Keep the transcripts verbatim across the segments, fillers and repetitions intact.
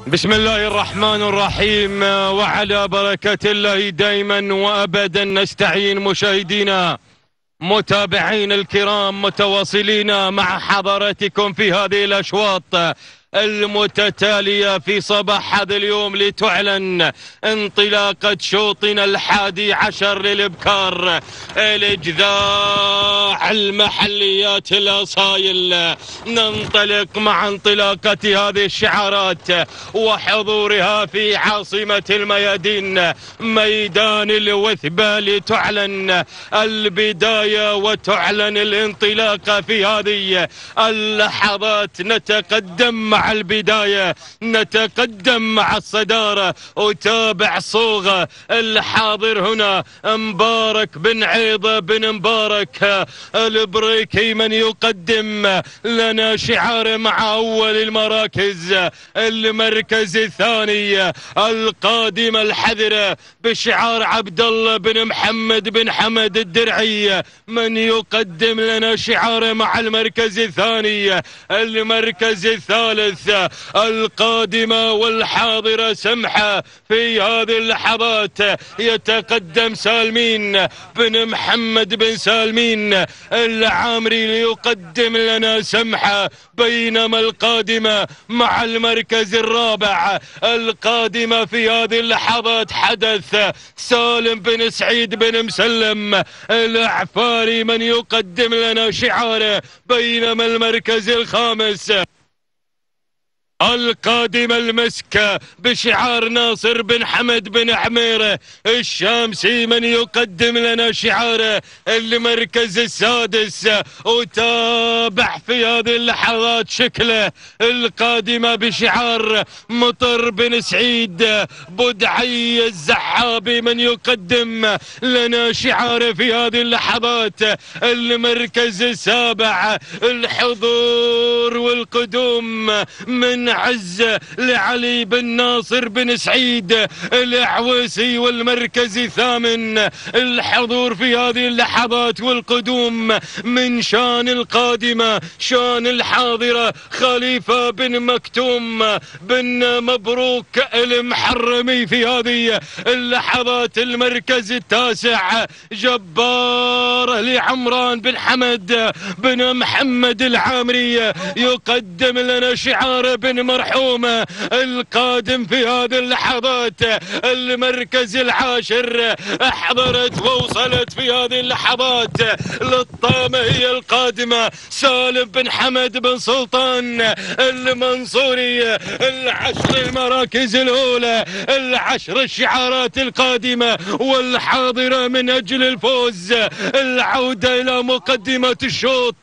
بسم الله الرحمن الرحيم، وعلى بركة الله دائما وأبدا نستعين. مشاهدينا متابعين الكرام، متواصلين مع حضراتكم في هذه الأشواط المتتالية في صباح هذا اليوم لتعلن انطلاقة شوطنا الحادي عشر للإبكار، الإجذاع المحليات الأصايل. ننطلق مع انطلاقة هذه الشعارات وحضورها في عاصمة الميادين ميدان الوثبة لتعلن البداية وتعلن الانطلاقة في هذه اللحظات. نتقدم مع مع البداية، نتقدم مع الصدارة. وتابع صوغة الحاضر هنا مبارك بن عيضة بن مبارك البريكي، من يقدم لنا شعار مع أول المراكز. المركز الثاني القادم الحذرة بشعار عبد الله بن محمد بن حمد الدرعي، من يقدم لنا شعار مع المركز الثاني. المركز الثالث القادمة والحاضرة سمحة في هذه اللحظات، يتقدم سالمين بن محمد بن سالمين العامري ليقدم لنا سمحة، بينما القادمة مع المركز الرابع القادمة في هذه اللحظات حدث سالم بن سعيد بن مسلم العفاري، من يقدم لنا شعاره، بينما المركز الخامس القادم المسك بشعار ناصر بن حمد بن عميرة الشامسي، من يقدم لنا شعاره. المركز السادس وتابع في هذه اللحظات شكله القادمة بشعار مطر بن سعيد بدعي الزحابي، من يقدم لنا شعاره في هذه اللحظات. المركز السابع الحضور والقدوم من عز لعلي بن ناصر بن سعيد العويسي، والمركز الثامن الحضور في هذه اللحظات والقدوم من شان القادمة شان الحاضرة خليفة بن مكتوم بن مبروك المحرمي في هذه اللحظات. المركز التاسع جبار لعمران بن حمد بن محمد العامري، يقدم لنا شعار بن مرحومة القادم في هذه اللحظات. المركز العاشر احضرت ووصلت في هذه اللحظات للطامة هي القادمة سالم بن حمد بن سلطان المنصوري. العشر المراكز الأولى، العشر الشعارات القادمة والحاضرة من أجل الفوز. العودة إلى مقدمة الشوط،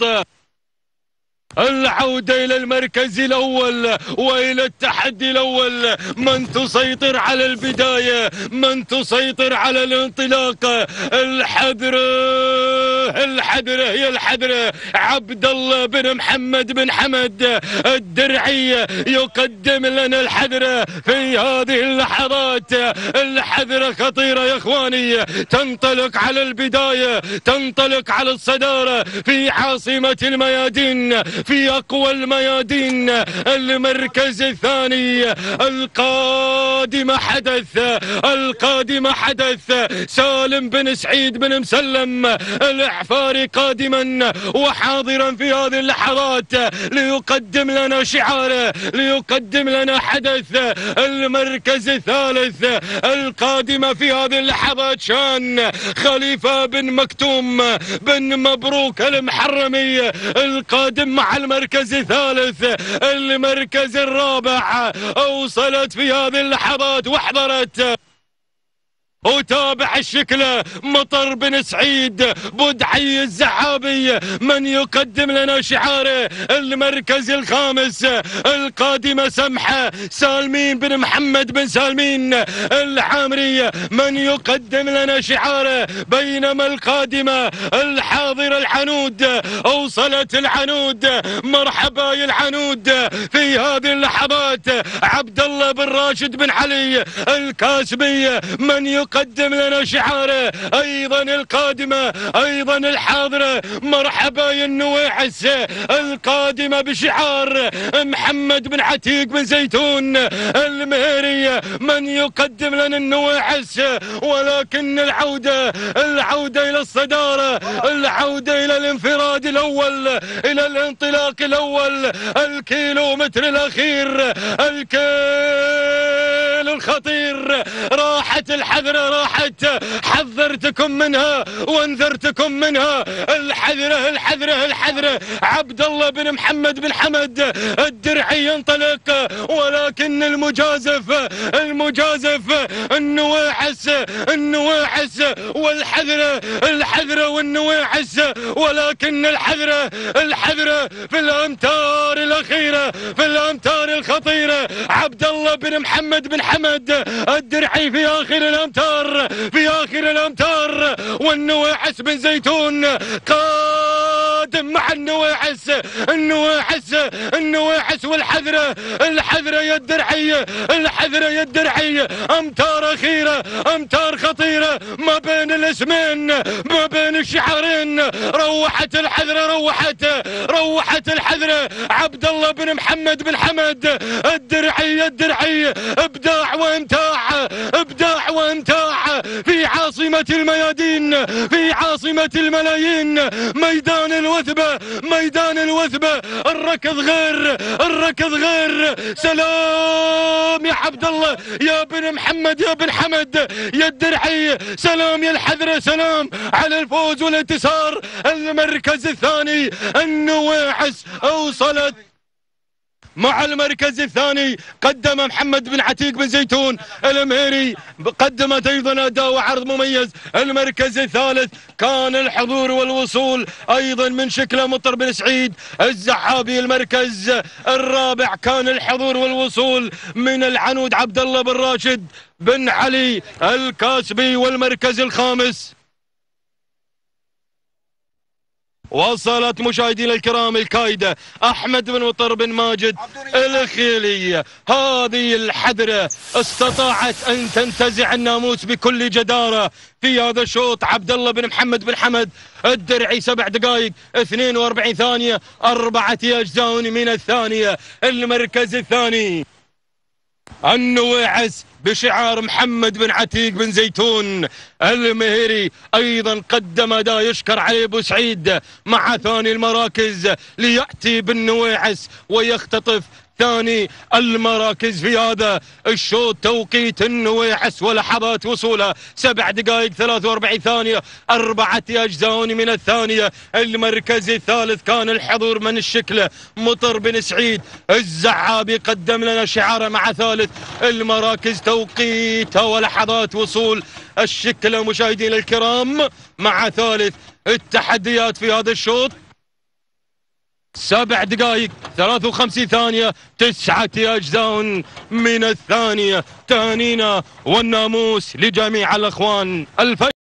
العودة إلى المركز الأول وإلى التحدي الأول. من تسيطر على البداية، من تسيطر على الانطلاقة. الحذرة الحذرة هي الحذرة عبد الله بن محمد بن حمد الدرعي، يقدم لنا الحذرة في هذه اللحظات. الحذرة خطيرة يا إخواني، تنطلق على البداية، تنطلق على الصدارة في عاصمة الميادين، في أقوى الميادين. المركز الثاني القادمة حدث القادمة حدث سالم بن سعيد بن مسلم العفاري قادما وحاضرا في هذه اللحظات ليقدم لنا شعاره، ليقدم لنا حدث. المركز الثالث القادمة في هذه اللحظات شان خليفة بن مكتوم بن مبروك المحرمي القادم مع المركز الثالث. المركز الرابع أوصلت في هذه اللحظات واحضرت وتابع الشكل مطر بن سعيد بدعي الزحابي، من يقدم لنا شعاره. المركز الخامس القادمة سمحة سالمين بن محمد بن سالمين العامري، من يقدم لنا شعاره. بينما القادمة الحاضرة العنود، أوصلت العنود، مرحبا يا العنود في هذه اللحظات. عبد الله بن راشد بن علي الكاسبي، من يقدم يقدم لنا شعاره ايضا القادمه ايضا الحاضره. مرحبا يا النواحس القادمه بشعار محمد بن عتيق بن زيتون المهيري، من يقدم لنا النواحس، ولكن العوده العوده الى الصداره، العوده الى الانفراد الاول، الى الانطلاق الاول، الكيلومتر الاخير، الكيل الخطير. راحت الحذره، راحت، حذرتكم منها وانذرتكم منها. الحذره الحذره الحذره. عبد الله بن محمد بن حمد الدرعي ينطلق، ولكن المجازف المجازف النواحس النواحس والحذره الحذره والنواحس، ولكن الحذره الحذره في الامتار الاخيره، في الامتار الخطيره. عبد الله بن محمد بن حمد الدرعي في اخر الامتار، في اخر الامتار، والنواحس بن زيتون قادم مع النواحس النواحس النواحس والحذره الحذره يا الدرعي، الحذره يا الدرعي. امتار اخيره، امتار خطيره ما بين الاسمين، ما بين الشعارين. روحت الحذره، روحت روحت الحذره. عبد الله بن محمد بن حمد الدرعي الدرعي ابداع وامتاع، ابداع وامتاع في عاصمه الميادين، في عاصمه الملايين. ميدان الوثبه، ميدان الوثبه. الركض غير، الركض غير. سلام يا عبد الله يا بن محمد يا بن حمد يا الدرعي، سلام يا الحذره، سلام على الفوز والانتصار. المركز الثاني النواحس اوصلت مع المركز الثاني. قدم محمد بن عتيق بن زيتون المهيري، قدمت ايضا اداء وعرض مميز. المركز الثالث كان الحضور والوصول ايضا من شكله مطر بن سعيد الزعابي. المركز الرابع كان الحضور والوصول من العنود عبد الله بن راشد بن علي الكاسبي. والمركز الخامس وصلت مشاهدينا الكرام الكايدة أحمد بن مطر بن ماجد الخيلي. هذه الحذرة استطاعت أن تنتزع الناموس بكل جدارة في هذا الشوط. عبد الله بن محمد بن حمد الدرعي سبع دقائق اثنين وأربعين ثانية أربعة أجزاء من الثانية. المركز الثاني النواحس بشعار محمد بن عتيق بن زيتون المهيري، ايضا قدم اداء يشكر عليه ابو سعيد مع ثاني المراكز، لياتي بالنواحس ويختطف ثاني المراكز في هذا الشوط. توقيت النواحس ولحظات وصولها سبع دقائق ثلاثة وأربعين ثانية أربعة أجزاء من الثانية. المركز الثالث كان الحضور من الشكلة مطر بن سعيد الزعابي، قدم لنا شعاره مع ثالث المراكز. توقيت ولحظات وصول الشكلة مشاهدينا الكرام مع ثالث التحديات في هذا الشوط سبع دقائق ثلاثة وخمسين ثانية تسعة أجزاء من الثانية. تهانينا والناموس لجميع الأخوان الف